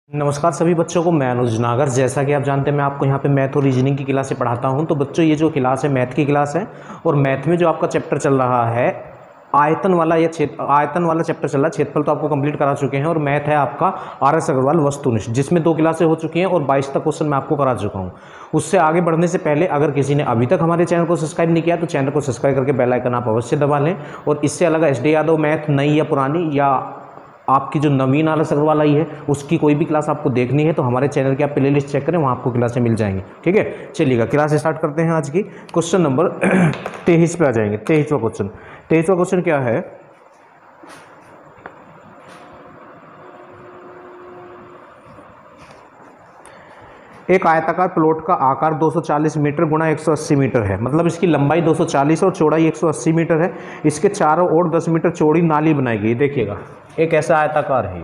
नमस्कार सभी बच्चों को, मैं अनुज नागर। जैसा कि आप जानते हैं मैं आपको यहाँ पे मैथ और रीजनिंग की क्लासें पढ़ाता हूँ। तो बच्चों ये जो क्लास है मैथ की क्लास है और मैथ में जो आपका चैप्टर चल रहा है आयतन वाला चैप्टर चल रहा है। क्षेत्रफल तो आपको कंप्लीट करा चुके हैं और मैथ है आपका RS अग्रवाल वस्तुनिष्ठ, जिसमें 2 क्लासें हो चुकी हैं और 22 तक क्वेश्चन मैं आपको करा चुका हूँ। उससे आगे बढ़ने से पहले अगर किसी ने अभी तक हमारे चैनल को सब्सक्राइब नहीं किया तो चैनल को सब्सक्राइब करके बेल आइकन आप अवश्य दबा लें। और इससे अलग SD यादव मैथ नई या पुरानी या आपकी जो नवीन RS अग्रवाल आई है उसकी कोई भी क्लास आपको देखनी है तो हमारे चैनल की आप प्ले लिस्ट चेक करें, वहाँ आपको क्लासें मिल जाएंगी। ठीक है, चलिएगा क्लास स्टार्ट करते हैं। आज की क्वेश्चन नंबर 23 पे आ जाएंगे। 23वां क्वेश्चन क्या है? एक आयताकार प्लॉट का आकार 240 मीटर गुणा 180 मीटर है, मतलब इसकी लंबाई 240 और चौड़ाई 180 मीटर है। इसके चारों ओर 10 मीटर चौड़ी नाली बनाई गई। देखिएगा एक ऐसा आयताकार है,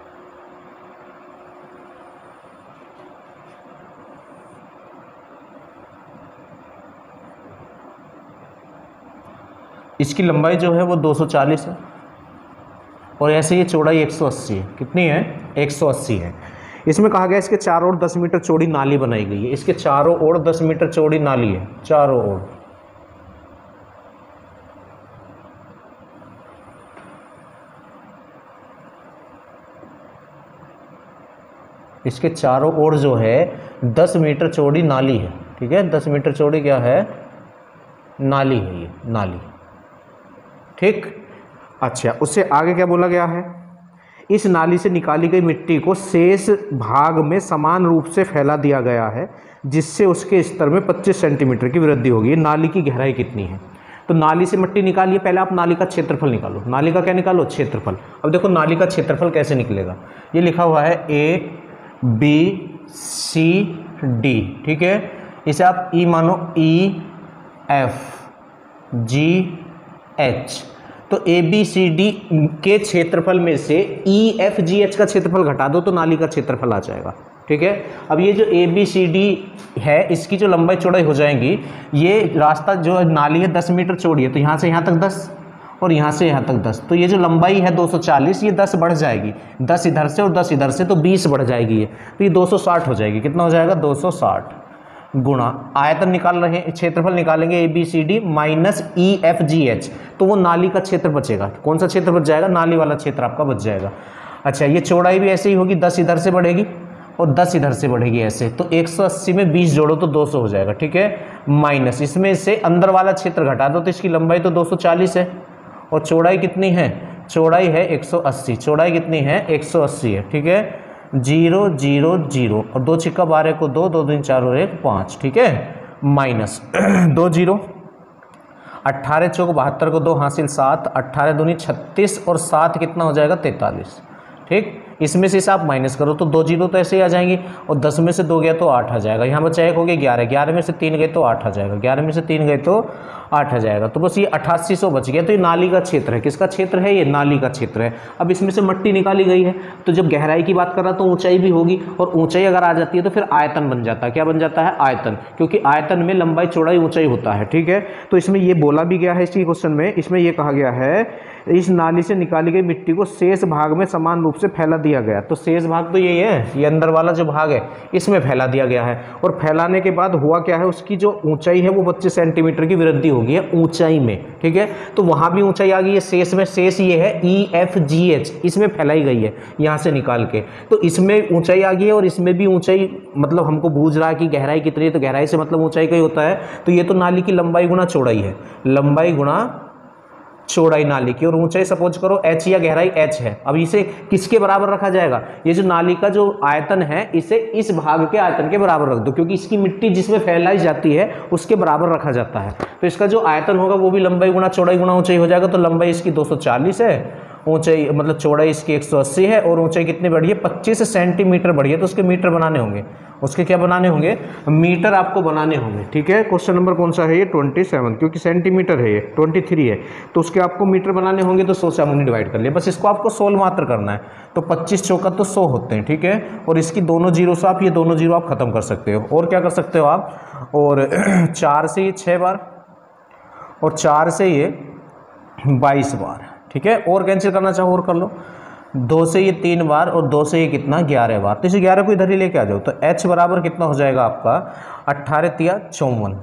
इसकी लंबाई जो है वो 240 है और ऐसे ये चौड़ाई 180 है। कितनी है? 180 है। इसमें कहा गया इसके चारों ओर 10 मीटर चौड़ी नाली बनाई गई है। इसके चारों ओर 10 मीटर चौड़ी नाली है, चारों ओर। इसके चारों ओर जो है 10 मीटर चौड़ी नाली है। ठीक है, 10 मीटर चौड़ी क्या है? नाली है, ये नाली। ठीक, अच्छा उससे आगे क्या बोला गया है? इस नाली से निकाली गई मिट्टी को शेष भाग में समान रूप से फैला दिया गया है, जिससे उसके स्तर में 25 सेंटीमीटर की वृद्धि होगी। नाली की गहराई कितनी है? तो नाली से मिट्टी निकालिए, पहले आप नाली का क्षेत्रफल निकालो। नाली का क्या निकालो? क्षेत्रफल। अब देखो नाली का क्षेत्रफल कैसे निकलेगा। ये लिखा हुआ है ABCD, ठीक है। इसे आप E मानो, EFGH। तो ABCD के क्षेत्रफल में से EFGH का क्षेत्रफल घटा दो तो नाली का क्षेत्रफल आ जाएगा। ठीक है, अब ये जो ABCD है इसकी जो लंबाई चौड़ाई हो जाएंगी, ये रास्ता जो नाली है 10 मीटर चौड़ी है, तो यहाँ से यहाँ तक 10 और यहाँ से यहाँ तक 10, तो ये जो लंबाई है 240, ये 10 बढ़ जाएगी, 10 इधर से और 10 इधर से, तो 20 बढ़ जाएगी ये, तो ये 260 हो जाएगी। कितना हो जाएगा? 260 गुणा आयतन निकाल रहे हैं, क्षेत्रफल निकालेंगे ABCD माइनस EFGH, तो वो नाली का क्षेत्र बचेगा। कौन सा क्षेत्र बच जाएगा? नाली वाला क्षेत्र आपका बच जाएगा। अच्छा, ये चौड़ाई भी ऐसे ही होगी, 10 इधर से बढ़ेगी और 10 इधर से बढ़ेगी ऐसे, तो 180 में 20 जोड़ो तो 200 हो जाएगा। ठीक है, माइनस इसमें से अंदर वाला क्षेत्र घटा दो तो इसकी लंबाई तो 240 है और चौड़ाई कितनी है? चौड़ाई है 180। चौड़ाई कितनी है? 180 है। ठीक है, 0 0 0 और 2 छिक्का 12 को 2, 2 3 4 और 1 5। ठीक है, माइनस 2 0, 18 चौक 72 को 2 हासिल 7, 18 दूनी 36 और 7 कितना हो जाएगा? 43। ठीक, इसमें से आप माइनस करो तो 2 जीरो तो ऐसे ही आ जाएंगे और 10 में से 2 गया तो 8 आ जाएगा। यहाँ बचा एक हो गया 11, 11 में से 3 गए तो 8 आ जाएगा, 11 में से 3 गए तो 8 आ जाएगा। तो बस ये 8800 बच गया। तो ये नाली का क्षेत्र है। किसका क्षेत्र है? ये नाली का क्षेत्र है। अब इसमें से मिट्टी निकाली गई है, तो जब गहराई की बात कर रहा तो ऊंचाई भी होगी, और ऊंचाई अगर आ जाती है तो फिर आयतन बन जाता है। क्या बन जाता है? आयतन, क्योंकि आयतन में लंबाई चौड़ाई ऊंचाई होता है। ठीक है, तो इसमें ये बोला भी गया है इसी क्वेश्चन में, इसमें ये कहा गया है इस नाली से निकाली गई मिट्टी को शेष भाग में समान रूप से फैला दिया गया। तो शेष भाग तो यही है, ये अंदर वाला जो भाग है इसमें फैला दिया गया है। और फैलाने के बाद हुआ क्या है? उसकी जो ऊंचाई है वो 25 सेंटीमीटर की वृद्धि हो गई है ऊंचाई में। ठीक है, तो वहां भी ऊंचाई आ गई है शेष में। शेष ये है EFGH, इसमें फैलाई गई है यहाँ से निकाल के, तो इसमें ऊंचाई आ गई है और इसमें भी ऊंचाई, मतलब हमको बूझ रहा है कि गहराई कितनी है, तो गहराई से मतलब ऊंचाई का ही होता है। तो ये तो नाली की लंबाई गुणा चौड़ाई है, लंबाई गुणा चौड़ाई नाली की, और ऊंचाई सपोज करो H या गहराई H है। अब इसे किसके बराबर रखा जाएगा? ये जो नाली का जो आयतन है इसे इस भाग के आयतन के बराबर रख दो, क्योंकि इसकी मिट्टी जिसमें फैलाई जाती है उसके बराबर रखा जाता है। तो इसका जो आयतन होगा वो भी लंबाई गुणा चौड़ाई गुणा ऊंचाई हो जाएगा। तो लंबाई इसकी 240 है, ऊंचाई मतलब चौड़ाई इसकी 180 है, और ऊंचाई कितनी बढ़ी है? 25 सेंटीमीटर बढ़ी है। तो उसके मीटर बनाने होंगे, उसके क्या बनाने होंगे? मीटर आपको बनाने होंगे। ठीक है, क्वेश्चन नंबर कौन सा है? ये 27, क्योंकि सेंटीमीटर है, ये 23 है, तो उसके आपको मीटर बनाने होंगे। तो 100 से हमने डिवाइड कर लिया, बस इसको आपको 16 मात्र करना है। तो 25 चौका तो 100 होते हैं। ठीक है, और इसकी दोनों जीरो से आप ये दोनों जीरो आप खत्म कर सकते हो। और क्या कर सकते हो आप? और 4 से ये 6 बार और 4 से ये 22 बार। ठीक है, और कैंसिल करना चाहो और कर लो। 2 से ये 3 बार और 2 से ये कितना 11 बार, तो इसे 11 को इधर ही लेके आ जाओ। तो h बराबर कितना हो जाएगा आपका 18 तिया 54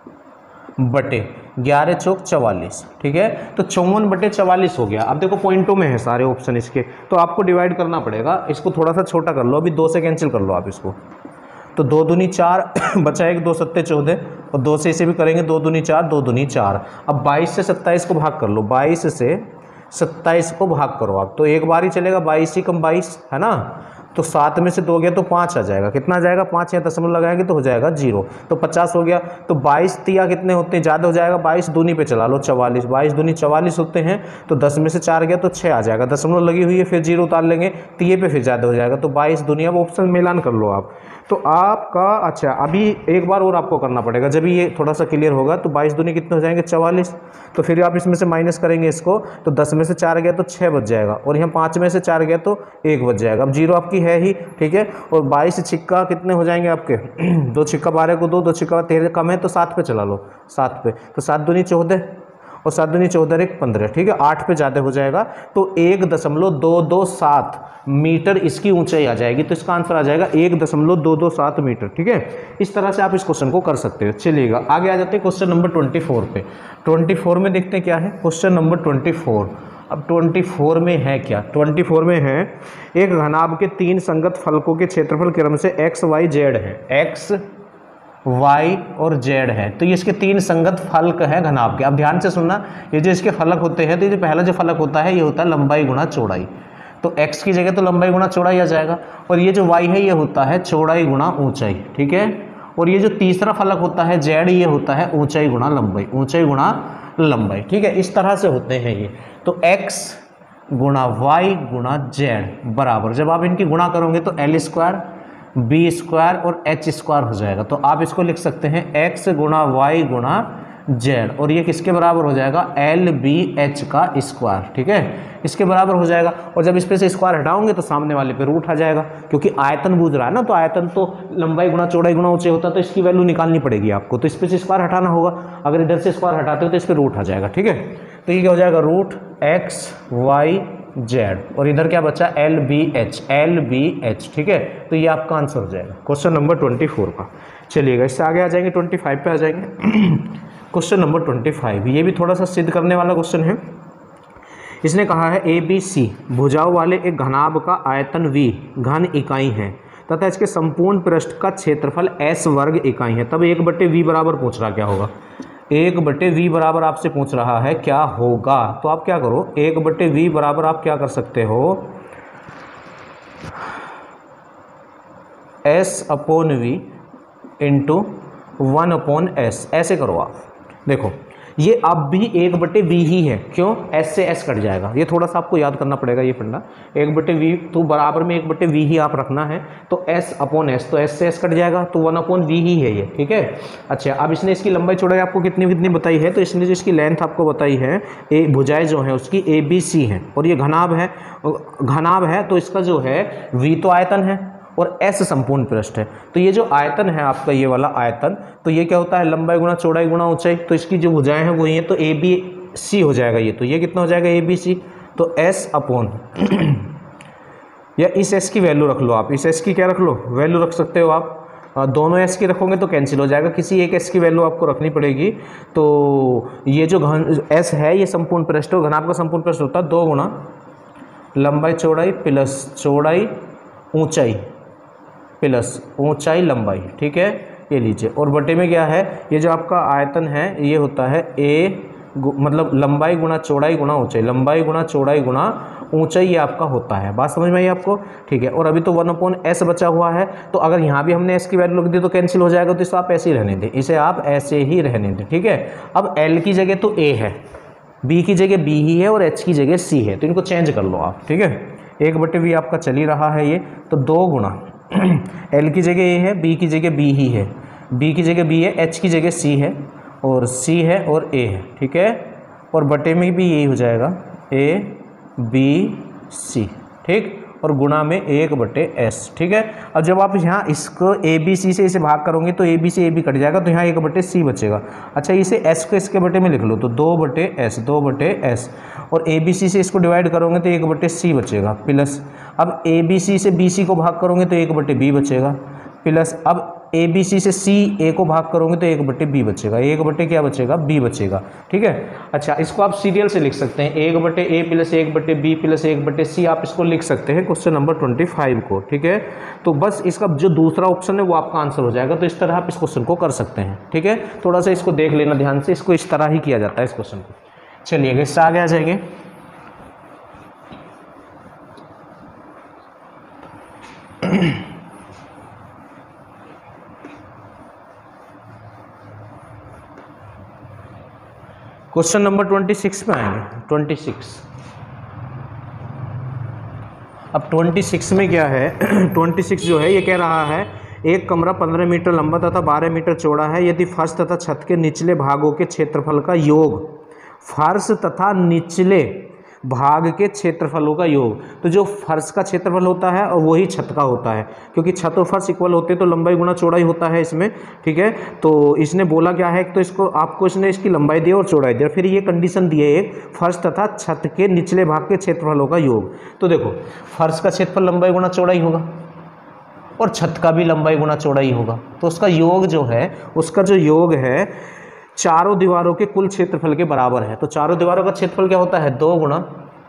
बटे 11 चौक 44, ठीक है। तो 54 बटे 44 हो गया। अब देखो पॉइंटों में है सारे ऑप्शन इसके, तो आपको डिवाइड करना पड़ेगा। इसको थोड़ा सा छोटा कर लो, अभी 2 से कैंसिल कर लो आप इसको, तो 2 दूनी 4 बचा एक 2 सत्ते 14 और 2 से इसे भी करेंगे 2 दूनी 4 2 दूनी 4। अब 22 से 27 को भाग कर लो, 22 से 27 को भाग करो आप, तो एक बार ही चलेगा, 22 ही कम 22 है ना। तो 7 में से 2 गया तो 5 आ जाएगा, कितना आ जाएगा 5, या दशमलव लगाएंगे तो हो जाएगा 0, तो 50 हो गया। तो 22 तिया कितने होते हैं, ज़्यादा हो जाएगा, 22 दूनी पे चला लो 44, 22 दूनी 44 होते हैं, तो 10 में से 4 गया तो 6 आ जाएगा, दशमलव लगी हुई है फिर 0 उतार लेंगे, तिये पे फिर ज़्यादा हो जाएगा, तो 22 दूनी। अब ऑप्शन मिलान कर लो आप, तो आपका अच्छा अभी एक बार और आपको करना पड़ेगा, जब ये थोड़ा सा क्लियर होगा। तो 22 दूनी कितने हो जाएंगे 44, तो फिर आप इसमें से माइनस करेंगे इसको, तो 10 में से 4 गया तो 6 बच जाएगा, और यहाँ 5 में से 4 गया तो 1 बच जाएगा। अब 0 आपकी है ही, ठीक है। और 22 छिक्का कितने हो जाएंगे आपके 2 छिक्का 12 को 2 छिक्का 13 कम है तो 7 पे चला लो, 7 पे, तो 7 दूनी 14 और 7 दूनी 14 1 15, ठीक है। 8 पे ज़्यादा हो जाएगा, तो 1.227 मीटर इसकी ऊंचाई आ जाएगी, तो इसका आंसर आ जाएगा 1.227 मीटर, ठीक है। इस तरह से आप इस क्वेश्चन को कर सकते हो। चलिएगा आगे आ जाते हैं क्वेश्चन नंबर 24 पे। 24 में देखते हैं क्या है क्वेश्चन नंबर 24। अब 24 में है क्या, 24 में है एक घनाभ के 3 संगत फलकों के क्षेत्रफल क्रम से x y z है, x y और z है। तो ये इसके 3 संगत फलक है घनाभ के। अब ध्यान से सुनना, ये जो इसके फलक होते हैं, तो ये जो पहला जो फलक होता है ये होता है लंबाई गुणा चौड़ाई, तो x की जगह तो लंबाई गुणा चौड़ाई आ जाएगा, और ये जो y है ये होता है चौड़ाई गुणा ऊंचाई, ठीक है। और ये जो तीसरा फलक होता है z, ये होता है ऊंचाई गुणा लंबाई, ऊंचाई गुणा लंबाई, ठीक है। इस तरह से होते हैं ये। तो x गुणा y गुणा z बराबर, जब आप इनकी गुणा करोगे तो l स्क्वायर b स्क्वायर और h स्क्वायर हो जाएगा। तो आप इसको लिख सकते हैं x गुणा y गुणा z, और ये किसके बराबर हो जाएगा LBH का स्क्वायर, ठीक है, इसके बराबर हो जाएगा। और जब इस पे से स्क्वायर हटाओगे तो सामने वाले पे रूट आ जाएगा, क्योंकि आयतन बूझ रहा है ना, तो आयतन तो लंबाई गुणा चौड़ाई गुणा ऊंचाई होता है, तो इसकी वैल्यू निकालनी पड़ेगी आपको, तो इस पे से स्क्वायर हटाना होगा। अगर इधर से स्क्वायर हटाते हो तो इस पर रूट आ जाएगा, ठीक है। तो ये क्या हो जाएगा रूट XYZ, और इधर क्या बचा LBH, ठीक है। तो ये आपका आंसर हो जाएगा क्वेश्चन नंबर 24 का। चलिएगा इससे आगे आ जाएंगे, 25 पे आ जाएंगे। क्वेश्चन नंबर 25, ये भी थोड़ा सा सिद्ध करने वाला क्वेश्चन है। इसने कहा है ABC भुजाओं वाले एक घनाभ का आयतन V घन इकाई है तथा इसके संपूर्ण पृष्ठ का क्षेत्रफल S वर्ग इकाई है। तब 1/V बराबर पूछ रहा क्या होगा, 1/V बराबर आपसे पूछ रहा है क्या होगा। तो आप क्या करो, 1/V बराबर आप क्या कर सकते हो, S/V इंटू 1/S, ऐसे करो आप। देखो ये अब भी 1/V ही है, क्यों, S से S कट जाएगा, ये थोड़ा सा आपको याद करना पड़ेगा ये फंडा। 1/V तो बराबर में 1/V ही आप रखना है, तो S/S, तो S से S कट जाएगा, तो 1/V ही है ये, ठीक है। अच्छा अब इसने इसकी लंबाई चौड़ाई आपको कितनी कितनी बताई है, तो इसने जो इसकी लेंथ आपको बताई है, भुजाएं जो है उसकी ABC है, और ये घनाभ है, तो इसका जो है V तो आयतन है और S संपूर्ण पृष्ठ है। तो ये जो आयतन है आपका, ये वाला आयतन, तो ये क्या होता है लंबाई गुणा चौड़ाई गुणा ऊंचाई, तो इसकी जो भुजाएं हैं वही है, तो ABC हो जाएगा ये। तो ये कितना हो जाएगा ABC, तो S/, या इस S की वैल्यू रख लो आप, इस S की क्या रख लो वैल्यू रख सकते हो आप, दोनों S की रखोगे तो कैंसिल हो जाएगा, किसी एक S की वैल्यू आपको रखनी पड़ेगी। तो ये जो S है ये संपूर्ण पृष्ठ, घनाभ का संपूर्ण पृष्ठ होता है 2 गुणा लंबाई चौड़ाई प्लस चौड़ाई ऊंचाई प्लस ऊंचाई लंबाई, ठीक है, ये लीजिए। और बटे में क्या है, ये जो आपका आयतन है ये होता है मतलब लंबाई गुणा चौड़ाई गुणा ऊंचाई, लंबाई गुणा चौड़ाई गुणा ऊंचाई, ये आपका होता है। बात समझ में आई आपको, ठीक है। और अभी तो 1/S बचा हुआ है, तो अगर यहाँ भी हमने S की वैल्यू लिख दी तो कैंसिल हो जाएगा, तो इसे आप ऐसे ही रहने दें, इसे आप ऐसे ही रहने दें, ठीक है। अब L की जगह तो A है, B की जगह B ही है, और H की जगह C है, तो इनको चेंज कर लो आप, ठीक है। 1/V आपका चल ही रहा है ये, तो 2 गुणा L की जगह A है, B की जगह B ही है, B की जगह B है, H की जगह C है, और C है और A है, ठीक है। और बटे में भी यही हो जाएगा ABC, ठीक, और गुणा में 1/S, ठीक है। अब जब आप यहाँ इसको ABC से इसे भाग करोगे तो AB से AB कट जाएगा, तो यहाँ 1/C बचेगा। अच्छा इसे S को इसके बटे में लिख लो, तो 2/S, और ए बी सी से इसको डिवाइड करोगे तो 1/c बचेगा, प्लस अब ए बी सी से बी सी को भाग करोगे तो 1/b बचेगा, प्लस अब ए बी सी से सी ए को भाग करोगे तो 1/b बचेगा, 1/, क्या बचेगा, b बचेगा। ठीक है, अच्छा इसको आप सीरियल से लिख सकते हैं, 1/a plus 1/b plus 1/c आप इसको लिख सकते हैं क्वेश्चन नंबर 25 को। ठीक है, तो बस इसका जो दूसरा ऑप्शन है वो आपका आंसर हो जाएगा। तो इस तरह आप इस क्वेश्चन को कर सकते हैं। ठीक है, थोड़ा सा इसको देख लेना ध्यान से, इसको इस तरह ही किया जाता है इस क्वेश्चन को। चलिए इससे आगे आ जाएंगे। क्वेश्चन नंबर 26 में आएंगे। 26, अब 26 में क्या है 26 जो है ये कह रहा है एक कमरा 15 मीटर लंबा तथा 12 मीटर चौड़ा है यदि फर्श तथा छत के निचले भागों के क्षेत्रफल का योग, फर्श तथा निचले भाग के क्षेत्रफलों का योग। तो जो फर्श का क्षेत्रफल होता है और वही छत का होता है, क्योंकि छत और फर्श इक्वल होते हैं तो लंबाई गुना चौड़ाई होता है इसमें। ठीक है, तो इसने बोला क्या है, तो इसको आपको इसने इसकी लंबाई दी और चौड़ाई दी, फिर ये कंडीशन दी है एक फर्श तथा छत के निचले भाग के क्षेत्रफलों का योग। तो देखो फर्श का क्षेत्रफल लंबाई गुना चौड़ाई होगा और छत का भी लंबाई गुना चौड़ाई होगा, तो उसका योग जो है, उसका जो योग है चारों दीवारों के कुल क्षेत्रफल के बराबर है। तो चारों दीवारों का क्षेत्रफल क्या होता है, 2 गुना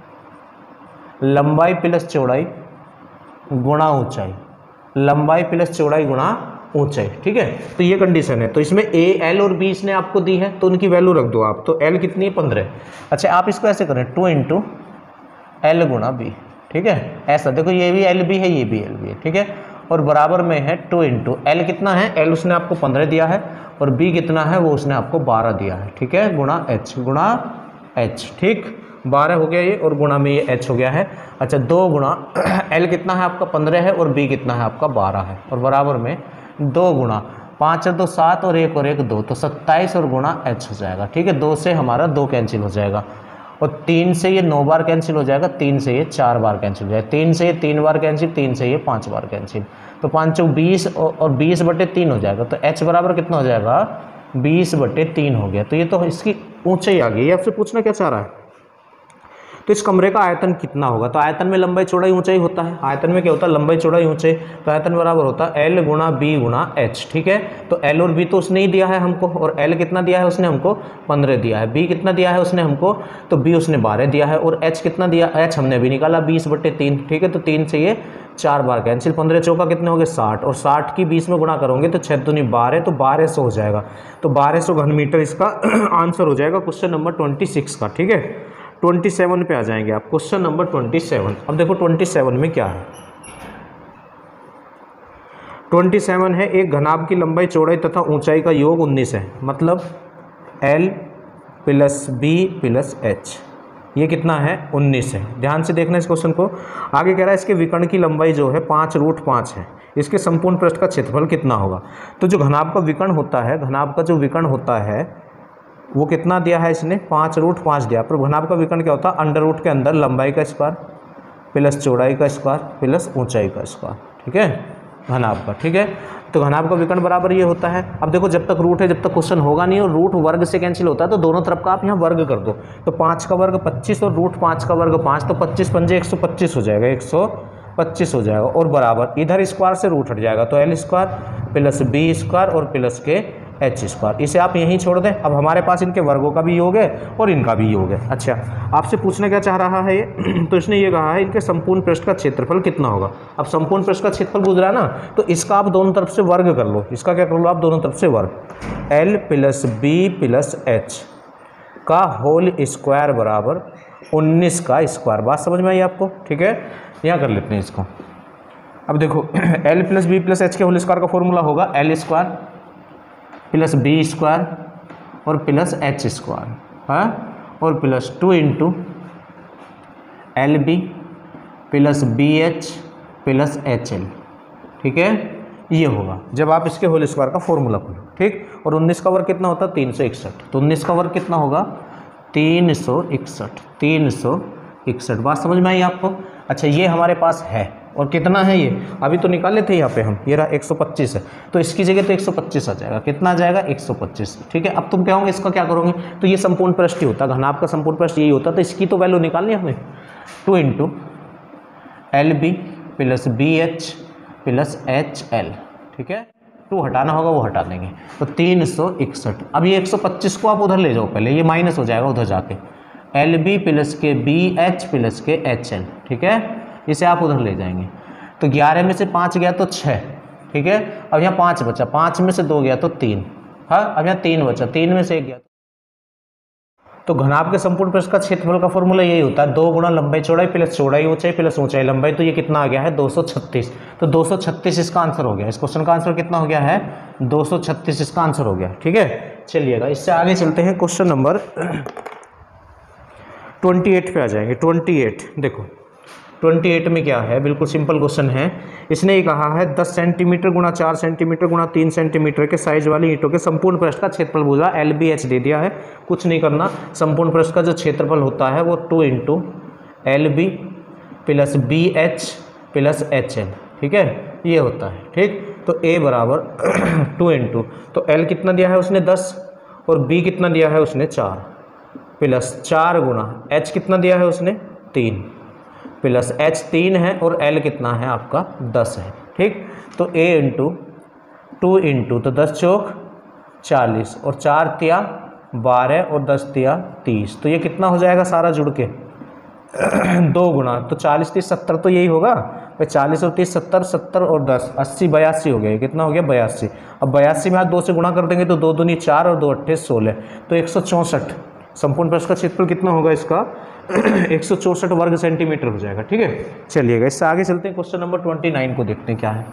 लंबाई प्लस चौड़ाई गुणा ऊंचाई, लंबाई प्लस चौड़ाई गुणा ऊंचाई। ठीक है, तो ये कंडीशन है। तो इसमें ए एल और बी इसने आपको दी है तो उनकी वैल्यू रख दो आप। तो एल कितनी है, 15। अच्छा आप इसको ऐसे करें 2 × एल गुणा बी। ठीक है, ऐसा देखो ये भी एल बी है, ये भी एल बी है। ठीक है, और बराबर में है 2 × एल कितना है, एल उसने आपको 15 दिया है और बी कितना है वो उसने आपको 12 दिया है। ठीक है, गुणा एच। ठीक, 12 हो गया ये और गुणा में ये एच हो गया है। अच्छा 2 गुणा एल कितना है आपका 15 है और बी कितना है आपका 12 है और बराबर में 2 गुणा 5 और 2 7 और 1 और 1 2, तो 27 और गुणा एच हो जाएगा। ठीक है, 2 से हमारा 2 कैंसिल हो जाएगा और 3 से ये 9 बार कैंसिल हो जाएगा, 3 से ये 4 बार कैंसिल हो जाएगा, 3 से ये 3 बार कैंसिल, 3 से ये 5 बार कैंसिल, तो 5 × 20 और 20/3 हो जाएगा। तो h बराबर कितना हो जाएगा, 20/3 हो गया। तो ये तो इसकी ऊंचाई आ गई। ये आपसे पूछना क्या चाह रहा है, तो इस कमरे का आयतन कितना होगा। तो आयतन में लंबाई चौड़ाई ऊंचाई होता है, आयतन में क्या होता है, लंबाई चौड़ाई ऊंचाई। तो आयतन बराबर होता है एल गुणा बी गुणा एच। ठीक है, तो एल और बी तो उसने ही दिया है हमको, और एल कितना दिया है उसने हमको 15 दिया है, बी कितना दिया है उसने हमको, तो बी उसने 12 दिया है, और एच कितना दिया, एच हमने भी निकाला 20/3। ठीक है, तो 3 से ये 4 बार कैंसिल, 15 चौका कितने हो गए 60, और 60 की 20 में गुणा करोगे तो 6 दूनी 12, तो 1200 हो जाएगा। तो 1200 घन मीटर इसका आंसर हो जाएगा क्वेश्चन नंबर 26 का। ठीक है, 27 पे आ जाएंगे आप, क्वेश्चन नंबर 27। अब देखो 27 में क्या है, 27 है एक घनाभ की लंबाई चौड़ाई तथा ऊंचाई का योग 19 है, मतलब L plus B plus H, ये कितना है 19 है। ध्यान से देखना इस क्वेश्चन को। आगे कह रहा है इसके विकर्ण की लंबाई जो है 5√5 है, इसके संपूर्ण पृष्ठ का क्षेत्रफल कितना होगा। तो जो घनाभ का विकर्ण होता है, घनाभ का जो विकर्ण होता है वो कितना दिया है इसने, 5√5 दिया। पर घनाभ का विकर्ण क्या होता है, अंडर रूट के अंदर लंबाई का स्क्वायर प्लस चौड़ाई का स्क्वायर प्लस ऊंचाई का स्क्वायर। ठीक है, घनाभ का। ठीक है, तो घनाभ का विकर्ण बराबर ये होता है। अब देखो जब तक रूट है, जब तक क्वेश्चन होगा नहीं और रूट वर्ग से कैंसिल होता है, तो दोनों तरफ का आप यहाँ वर्ग कर दो। तो 5 का वर्ग 25 और √5 का वर्ग 5, तो 25 पंजे 125 हो जाएगा, 125 हो जाएगा, और बराबर इधर स्क्वायर से रूट हट जाएगा, तो L square plus B square और प्लस के H स्क्वायर। इसे आप यहीं छोड़ दें। अब हमारे पास इनके वर्गों का भी योग है और इनका भी योग है। अच्छा आपसे पूछना क्या चाह रहा है ये तो इसने ये कहा है इनके संपूर्ण पृष्ठ का क्षेत्रफल कितना होगा। अब संपूर्ण पृष्ठ का क्षेत्रफल गुजरा ना, तो इसका आप दोनों तरफ से वर्ग कर लो। इसका क्या कर लो आप, दोनों तरफ से वर्ग, L plus B plus H का होल स्क्वायर बराबर 19 का स्क्वायर। बात समझ में आई आपको। ठीक है, यहाँ कर लेते हैं इसको। अब देखो L plus B plus H के होल स्क्वायर का फॉर्मूला होगा L square plus B square और प्लस H स्क्वायर, हाँ, और plus 2 × LB plus BH plus HL। ठीक है, ये होगा जब आप इसके होल स्क्वायर का फॉर्मूला खोलो। ठीक, और 19 का वर्ग कितना होता है 361, तो 19 का वर्ग कितना होगा 361। बात समझ में आई आपको। अच्छा ये हमारे पास है और कितना है ये, अभी तो निकाले थे यहाँ पे हम, ये रहा 125 है, तो इसकी जगह तो 125 आ जाएगा। कितना आ जाएगा 125, ठीक है। अब तुम क्या होंगे, इसका क्या करोगे, तो ये संपूर्ण पृष्ठ ही होता, घनाभ का संपूर्ण पृष्ठ यही होता, तो इसकी तो वैल्यू निकालनी है हमें, 2 into LB plus BH plus HL, ठीक है। 2 हटाना होगा वो हटा देंगे, तो 361। अब ये 125 को आप उधर ले जाओ, पहले ये माइनस हो जाएगा उधर जाके, LB प्लस के BH प्लस के HL, ठीक है। इसे आप उधर ले जाएंगे, तो 11 में से 5 गया तो 6, ठीक है। अब यहाँ 5 बचा, 5 में से 2 गया तो 3, हाँ। अब यहाँ 3 बचा, 3 में से 1 गया, तो घनाभ के संपूर्ण पृष्ठ का क्षेत्रफल का फॉर्मूला यही होता है, 2 गुणा लंबाई चौड़ाई प्लस चौड़ाई ऊंचाई प्लस ऊंचाई लंबाई। तो ये कितना आ गया है 236, तो 236 इसका आंसर हो गया। इस क्वेश्चन का आंसर कितना हो गया है 236 इसका आंसर हो गया, ठीक है। चलिएगा इससे आगे चलते हैं, क्वेश्चन नंबर 28 पे आ जाएंगे। 28 देखो, 28 में क्या है, बिल्कुल सिंपल क्वेश्चन है। इसने ये कहा है 10 सेंटीमीटर गुणा 4 सेंटीमीटर गुणा 3 सेंटीमीटर के साइज वाली ईंटों के संपूर्ण पृष्ठ का क्षेत्रफल बोला, LBH दे दिया है, कुछ नहीं करना। संपूर्ण पृष्ठ का जो क्षेत्रफल होता है वो 2 into LB plus BH plus HL, ठीक है, ये होता है, ठीक। तो A बराबर 2 इंटू, तो L कितना दिया है उसने 10 और B कितना दिया है उसने 4 प्लस 4 गुणा H कितना दिया है उसने 3 प्लस H 3 है और L कितना है आपका 10 है, ठीक। तो A इंटू 2 इंटू, तो 10 चौक 40 और 4 तिया 12 और 10 तिया 30, तो ये कितना हो जाएगा सारा जुड़ के 2 गुणा, तो 40 30 70, तो यही होगा भाई, 40 और 30 70, 70 और 10 80 82 हो गया। कितना हो गया 82। अब 82 में आप 2 से गुणा कर देंगे तो 2 दूनी 4 और 2 अट्ठे 16, तो 164 संपूर्ण पृष्ठ का क्षेत्रफल कितना होगा इसका 164 वर्ग सेंटीमीटर हो जाएगा, ठीक है। चलिएगा इससे आगे चलते हैं, क्वेश्चन नंबर 29 को देखते हैं क्या है।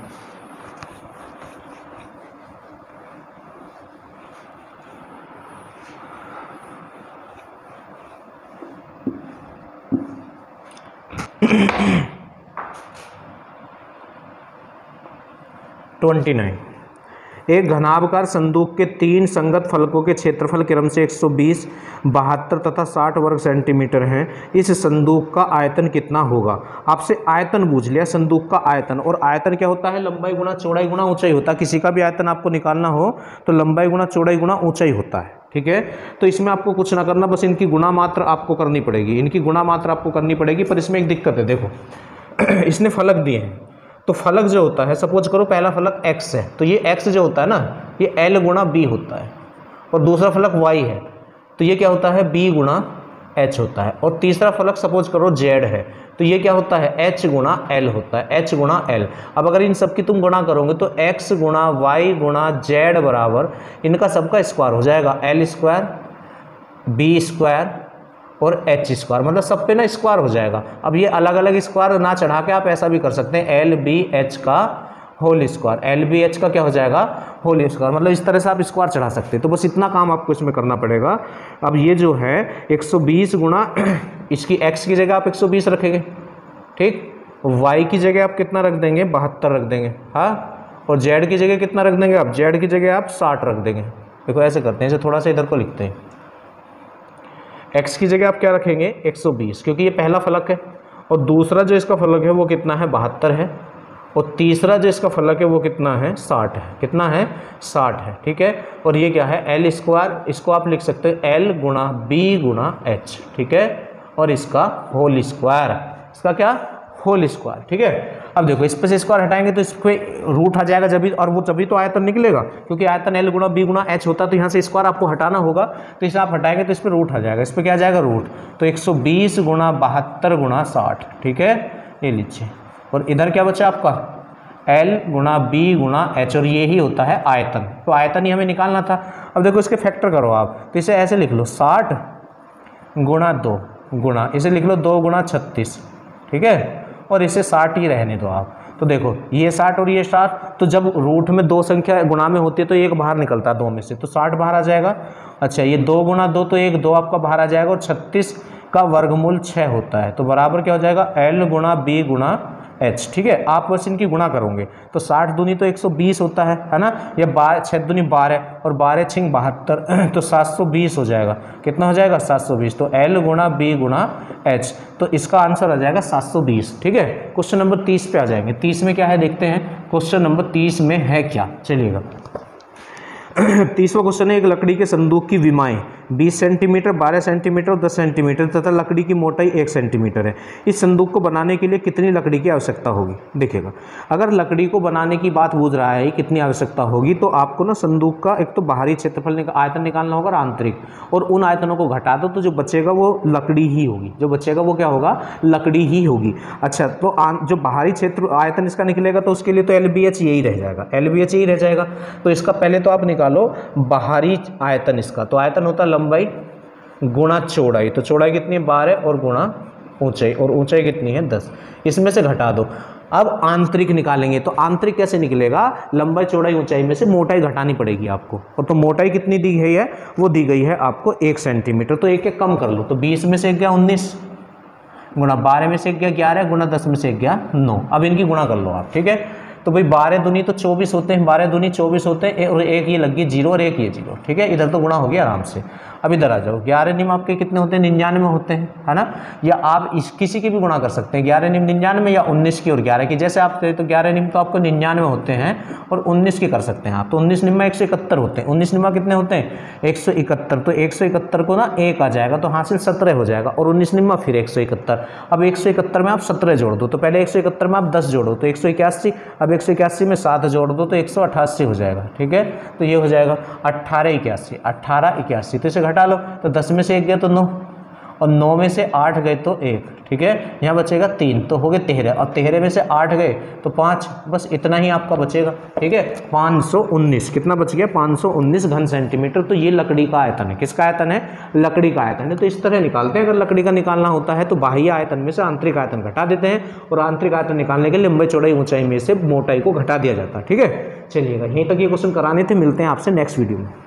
एक घनाभकार संदूक के 3 संगत फलकों के क्षेत्रफल क्रम से 120, 72 तथा 60 वर्ग सेंटीमीटर हैं। इस संदूक का आयतन कितना होगा। आपसे आयतन पूछ लिया, संदूक का आयतन, और आयतन क्या होता है लंबाई गुणा चौड़ाई गुणा ऊंचाई होता है। किसी का भी आयतन आपको निकालना हो तो लंबाई गुणा चौड़ाई गुणा ऊंचाई होता है, ठीक है। तो इसमें आपको कुछ ना करना, बस इनकी गुणा मात्र आपको करनी पड़ेगी, इनकी गुणा मात्र आपको करनी पड़ेगी। पर इसमें एक दिक्कत है, देखो इसने फलक दिए हैं, तो फलक जो होता है, सपोज करो पहला फलक x है, तो ये x जो होता है ना ये L गुणा B होता है, और दूसरा फलक y है तो ये क्या होता है B गुणा H होता है, और तीसरा फलक सपोज करो Z है तो ये क्या होता है H गुणा L होता है, H गुणा L। अब अगर इन सब की तुम गुणा करोगे तो x गुणा y गुणा Z बराबर इनका सबका स्क्वायर हो जाएगा, L स्क्वायर B स्क्वायर और H स्क्वायर, मतलब सब पे ना स्क्वायर हो जाएगा। अब ये अलग अलग स्क्वायर ना चढ़ा के आप ऐसा भी कर सकते हैं, LBH का होल स्क्वायर, LBH का क्या हो जाएगा होल स्क्वायर, मतलब इस तरह से आप स्क्वायर चढ़ा सकते हैं। तो बस इतना काम आपको इसमें करना पड़ेगा। अब ये जो है 120 गुणा, इसकी x की जगह आप 120 रखेंगे, ठीक, y की जगह आप कितना रख देंगे 72 रख देंगे, हाँ, और z की जगह कितना रख देंगे आप, z की जगह आप 60 रख देंगे। देखो ऐसे करते हैं, इसे थोड़ा सा इधर को लिखते हैं, x की जगह आप क्या रखेंगे 120, क्योंकि ये पहला फलक है, और दूसरा जो इसका फलक है वो कितना है 72 है, और तीसरा जो इसका फलक है वो कितना है 60 है, कितना है 60 है, ठीक है। और ये क्या है L स्क्वायर, इसको आप लिख सकते हैं L गुणा B गुणा H, ठीक है, और इसका होल स्क्वायर, इसका क्या होल स्क्वायर, ठीक है। अब देखो इस पे से स्क्वायर हटाएंगे तो इसको रूट आ जाएगा जब भी, और वो तभी तो आयतन निकलेगा, क्योंकि आयतन L गुणा B गुणा H होता है, तो यहाँ से स्क्वायर आपको हटाना होगा, तो इसे आप हटाएंगे तो इस पर रूट आ जाएगा, इस पर क्या आ जाएगा रूट, तो 120 गुणा 72 गुणा 60, ठीक है, ये लीजिए। और इधर क्या बचा आपका L गुणा B गुणा H, और ये ही होता है आयतन, तो आयतन ही हमें निकालना था। अब देखो इसके फैक्टर करो आप, तो इसे ऐसे लिख लो 60 गुणा 2 गुणा, इसे लिख लो 2 गुणा 36, ठीक है, और इसे 60 ही रहने दो आप। तो देखो ये 60 और ये 60, तो जब रूट में 2 संख्या गुणा में होती है तो एक बाहर निकलता है 2 में से, तो 60 बाहर आ जाएगा। अच्छा ये 2 गुणा 2 तो एक 2 आपका बाहर आ जाएगा, और 36 का वर्गमूल 6 होता है, तो बराबर क्या हो जाएगा L गुणा B गुणा h, ठीक है। आप बस इनकी गुणा करोगे तो 60 दूनी तो 120 होता है ना, या 6 दूनी 12 और 12 छिंग 72 तो 720 हो जाएगा। कितना हो जाएगा? 720। तो l गुणा b गुणा h, तो इसका आंसर आ जाएगा 720, ठीक है। क्वेश्चन नंबर 30 पे आ जाएंगे। 30 में क्या है देखते हैं, क्वेश्चन नंबर 30 में है क्या, चलिएगा। 30वां क्वेश्चन है, एक लकड़ी के संदूक की विमाएं 20 सेंटीमीटर, 12 सेंटीमीटर और 10 सेंटीमीटर तथा लकड़ी की मोटाई 1 सेंटीमीटर है। इस संदूक को बनाने के लिए कितनी लकड़ी की आवश्यकता होगी? देखिएगा, अगर लकड़ी को बनाने की बात पूछ रहा है कितनी आवश्यकता होगी, तो आपको ना संदूक का एक तो बाहरी क्षेत्रफल आयतन निकालना होगा और आंतरिक, और उन आयतनों को घटा दो तो जो बचेगा वो लकड़ी ही होगी। जो बचेगा वो क्या होगा? लकड़ी ही होगी। अच्छा, तो जो बाहरी क्षेत्र आयतन इसका निकलेगा तो उसके लिए तो LBH यही रह जाएगा, LBH यही रह जाएगा। तो इसका पहले तो आप निकालो बाहरी आयतन इसका, तो आयतन होता है लंबाई गुणा चौड़ाई, तो चौड़ाई कितनी है? 12 और गुणा ऊंचाई, और ऊंचाई कितनी है? 10। इसमें से घटा दो। अब आंतरिक निकालेंगे, तो आंतरिक कैसे निकलेगा? लंबाई चौड़ाई ऊंचाई में से मोटाई घटानी पड़ेगी आपको, और तो मोटाई कितनी दी गई है? वो दी गई है आपको 1 सेंटीमीटर। तो एक एक कम कर लो, तो 20 में से 1 गया 19 गुणा 12 में से 1 गया 11 गुणा 10 में से 1 गया 9। अब इनकी गुणा कर लो आप, ठीक है। तो भाई 12 दूनी तो 24 होते हैं, 12 दूनी 24 होते हैं, और एक ये लग गई 0 और एक ये 0, ठीक है। इधर तो गुणा हो गया आराम से। अब इधर आ जाओ, 11 निम आपके कितने होते हैं? 99 होते हैं, है ना। या आप किसी की भी गुणा कर सकते हैं, 11 निम 99 या 19 की और 11 की, जैसे आप तो 11 निम तो आपको 99 होते हैं और 19 की कर सकते हैं आप, तो 19 निम्मा 171 होते हैं। 19 निम्मा कितने होते हैं? 171। तो 171 को ना 1 आ जाएगा तो हासिल 17 हो जाएगा, और 19 निम्मा फिर 171। अब 171 में आप 17 जोड़ दो, तो पहले 171 में आप 10 जोड़ो तो 181। अब 181 में 7 जोड़ दो तो 188 हो जाएगा, ठीक है। तो ये हो जाएगा 1881। तो इसे घटा लो, तो 10 में से 1 गया तो 9, और 9 में से 8 गए तो 1, ठीक है। यहाँ बचेगा 3, तो हो गए 13, और 13 में से 8 गए तो 5, बस इतना ही आपका बचेगा, ठीक है। 519, कितना बच गया? 519 घन सेंटीमीटर। तो ये लकड़ी का आयतन है। किसका आयतन है? लकड़ी का आयतन है। तो इस तरह निकालते हैं। अगर लकड़ी का निकालना होता है तो बाह्य आयतन में से आंतरिक आयतन घटा देते हैं, और आंतरिक आयतन निकालने के लिए लंबाई चौड़ाई ऊंचाई में से मोटाई को घटा दिया जाता है, ठीक है। चलिएगा, यहीं तक ये क्वेश्चन कराने थे। मिलते हैं आपसे नेक्स्ट वीडियो में।